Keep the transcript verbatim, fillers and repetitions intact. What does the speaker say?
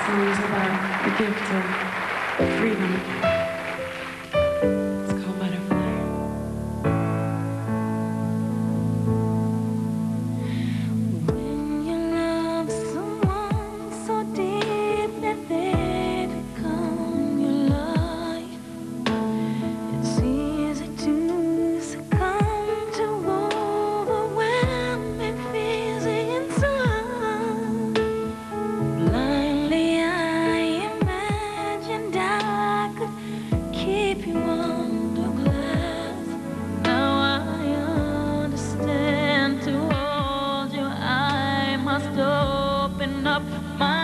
song is about the gift of freedom. It's called Butterfly. When you love someone so deep that they become your life, it's easy to succumb to overwhelming fears inside. Blindly I imagined I could keep you under glass. Now I understand, to hold you I must open up my